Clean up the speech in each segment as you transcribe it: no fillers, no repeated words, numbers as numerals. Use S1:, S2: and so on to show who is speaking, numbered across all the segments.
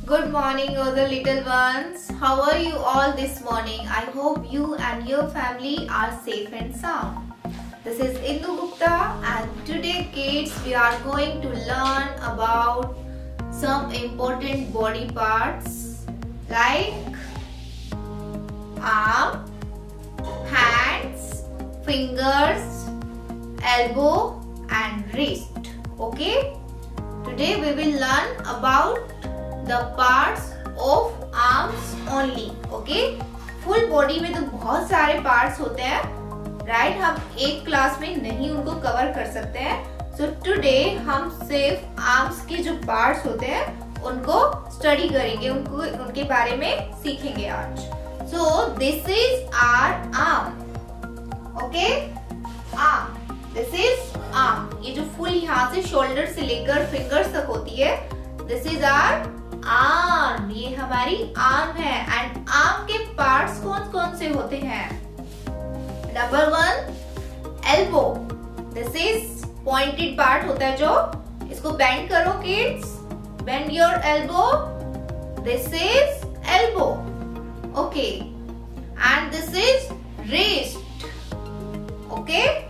S1: Good morning, all the little ones. How are you all this morning? I hope you and your family are safe and sound. This is Indu Gupta, and today, kids, we are going to learn about some important body parts like arm, hands, fingers, elbow and wrist. Okay? Today we will learn about the parts of arms only. Okay? Full body में तो बहुत सारे parts होते हैं, right? हम एक class में नहीं उनको कवर कर सकते हैं. So today हम सिर्फ arms के जो parts होते हैं उनको study करेंगे, उनके बारे में सीखेंगे आज. So this is our arm. Okay? Arm. This is arm. ये जो full यहाँ से shoulder से लेकर fingers तक होती है, this is our arm. ये हमारी arm है. And arm के parts कौन कौन से होते हैं? Number 1, elbow. This is pointed part होता है जो, इसको bend करो kids. Bend your elbow. This is elbow. Okay. And this is wrist. Okay.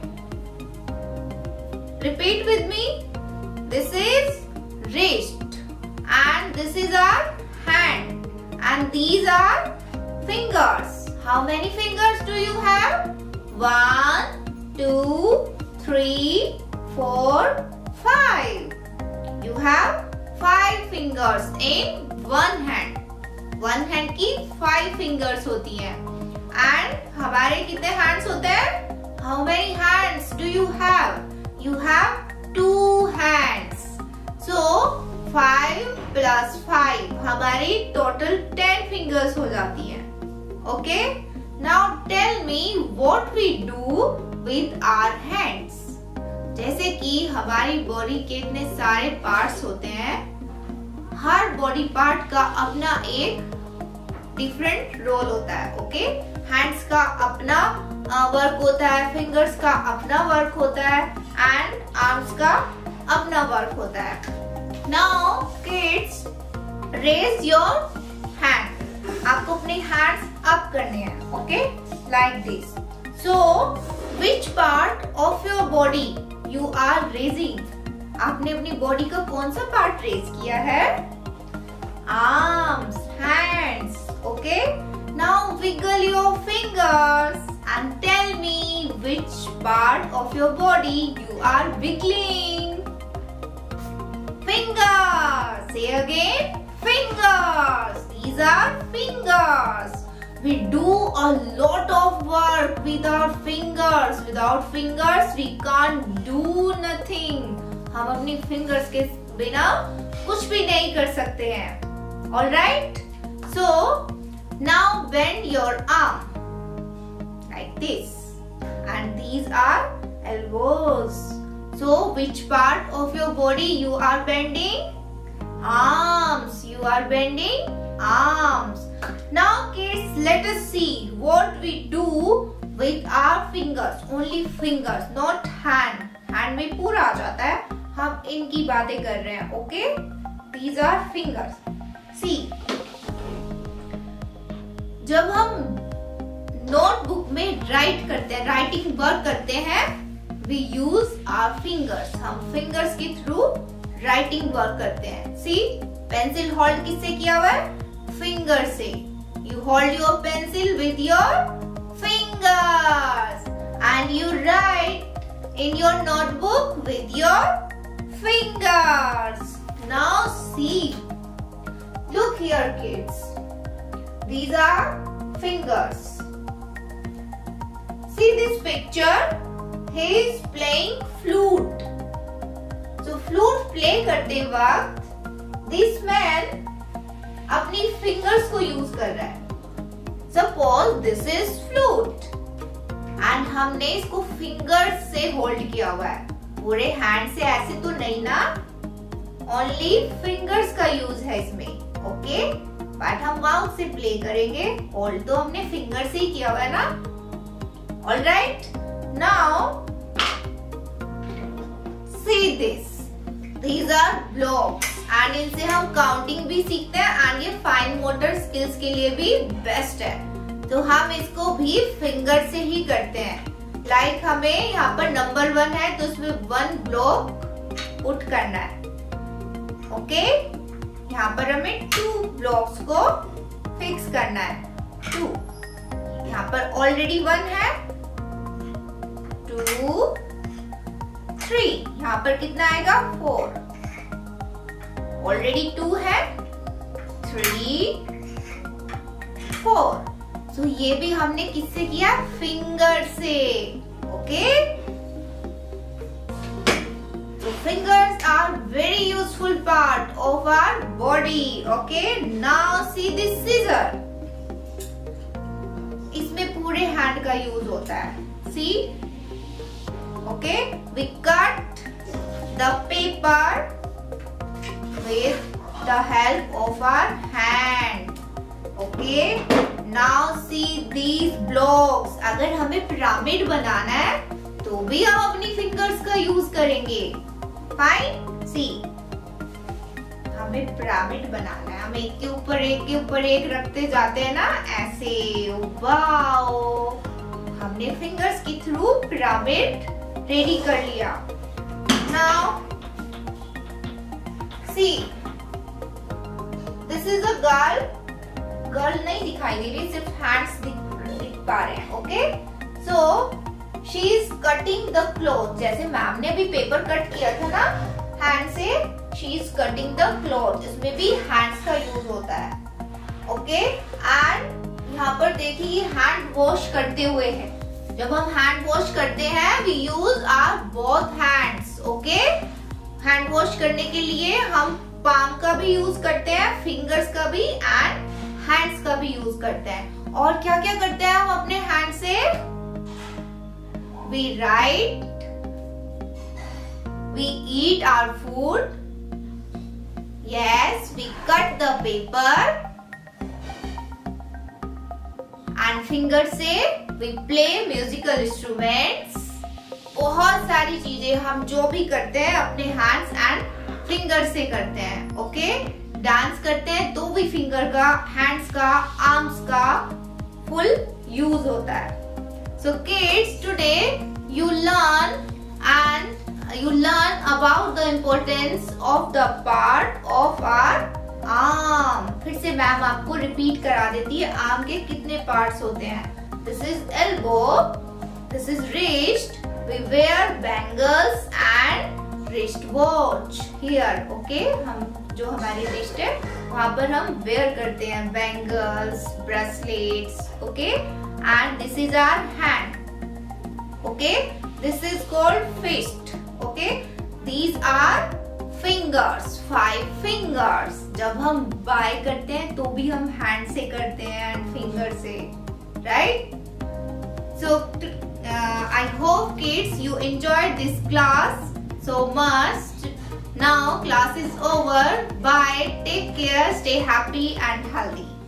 S1: Repeat with me. This is wrist. And this is our hand. And these are fingers. How many fingers do you have? 1, 2, 3, 4, 5. You have 5 fingers in one hand. One hand की 5 fingers होती हैं. And हमारे कितने hands होते हैं? How many hands do you have? You have 2 hands. So 5 plus 5 हमारी total 10 fingers हो जाती हैं. Okay? Now tell me what we do with our hands. जैसे कि हमारी बॉडी के इतने सारे पार्ट्स होते हैं, हर बॉडी पार्ट का अपना एक डिफरेंट रोल होता है. ओके? हैंड्स का अपना वर्क होता है, फिंगर्स का अपना वर्क होता है, एंड आर्म्स का अपना वर्क होता है. Now kids, raise your hand. आपको अपने हैंड्स अप करने हैं. Okay? Like this. So which part of your body you are raising? आपने अपनी बॉडी का कौन सा पार्ट रेज किया है? Arms, hands. Okay? Now wiggle your fingers and tell me which part of your body you are wiggling. Fingers. Say again. Fingers. These are fingers. We do a lot of work with our fingers. Without fingers we can't do nothing. हम अपनी fingers के बिना कुछ भी नहीं कर सकते हैं. Alright? So now bend your arm. Like this, and these are elbows. So which part of your body you are bending? Arms. You are bending arms. Now kids, let us see what we do with our fingers. Only fingers, not hand. Hand में पूरा आ जाता है, हम इनकी बातें कर रहे हैं. Okay? These are fingers. See, जब हम नोटबुक में राइट करते हैं, राइटिंग वर्क करते हैं, वी यूज आवर फिंगर्स. हम फिंगर्स के थ्रू राइटिंग वर्क करते हैं. सी, पेंसिल होल्ड किससे किया हुआ है? फिंगर से. You hold your pencil with your fingers and you write in your notebook with your fingers. Now see, look here kids. These are fingers. See this picture. He is playing flute. So flute play करते वक्त this man अपनी fingers को use कर रहा है. Suppose this is flute and हमने इसको fingers से hold किया हुआ है. पूरे hand से ऐसे तो नहीं ना. Only fingers का use है इसमें. Okay? बट हम माउथ से प्ले करेंगे. होल्ड तो हमने फिंगर से ही किया हुआ है ना. Alright? Now see this. These are blocks and इनसे हम काउंटिंग भी सीखते हैं एंड ये फाइन मोटर स्किल्स के लिए भी बेस्ट है। तो हम इसको भी फिंगर से ही करते हैं। लाइक हमें यहाँ पर नंबर 1 है तो उसमें 1 ब्लॉक पुट करना है। ओके, यहाँ पर हमें 2 ब्लॉक्स को फिक्स करना है। 2 यहाँ पर ऑलरेडी 1 है। 2 3 यहाँ पर कितना आएगा 4। ऑलरेडी 2 है। 3 4। तो ये भी हमने किससे किया? फिंगर से। Okay, so fingers are very useful part of our body. Okay, now see this scissor. इसमें पूरे हैंड का यूज होता है। See, okay, we cut the paper with the help of our hand. Okay, now see these blocks. अगर हमें pyramid बनाना है तो भी हम अपनी फिंगर्स का यूज करेंगे। फाइन, सी हमें पिरामिड बनाना है। हम एक के ऊपर एक रखते जाते हैं ना, ऐसे। वाओ, हमने फिंगर्स के थ्रू पिरामिड रेडी कर लिया। Now see, this is a girl. Girl नहीं दिखाई दे रही, सिर्फ हैंड्स दिख पा रहे हैं। Okay, so she is cutting the cloth. जैसे मैम ने भी पेपर कट किया था ना हैंड से, she is cutting the cloth. इसमें भी हैंड्स का यूज होता है। ओके, एंड यहाँ पर देखिए हैंड वॉश करते हुए है। जब हम हैंड वॉश करते हैं we use our both hands. Okay, hand wash करने के लिए हम पाम का भी यूज करते हैं, फिंगर्स का भी एंड हैंड्स का भी यूज करते हैं। और क्या क्या करते हैं हम अपने हैंड से? We write, we eat our food, yes, we cut the paper, and finger से we play musical instruments. बहुत सारी चीजें हम जो भी करते हैं अपने हैंड्स एंड फिंगर से करते हैं। ओके, डांस करते हैं तो भी फिंगर का, हैंड्स का, आर्म्स का फुल यूज होता है। So kids, today you learn about the importance of the part of our arm. फिर से मैम आपको रिपीट करा देती है आर्म के कितने पार्ट्स होते हैं। This is elbow, this is wrist, we wear bangles and wrist watch here. Okay, हम जो हमारी रिस्ट है वहाँ पर हम वेयर करते हैं bangles, bracelets. Okay, and this is our hand. Okay, this is called fist. Okay, these are fingers, 5 fingers. जब हम बाय करते हैं तो भी हम हैंड से करते हैं एंड फिंगर से, right? So I hope kids you enjoyed this class so much. Now class is over. Bye. Take care. Stay happy and healthy.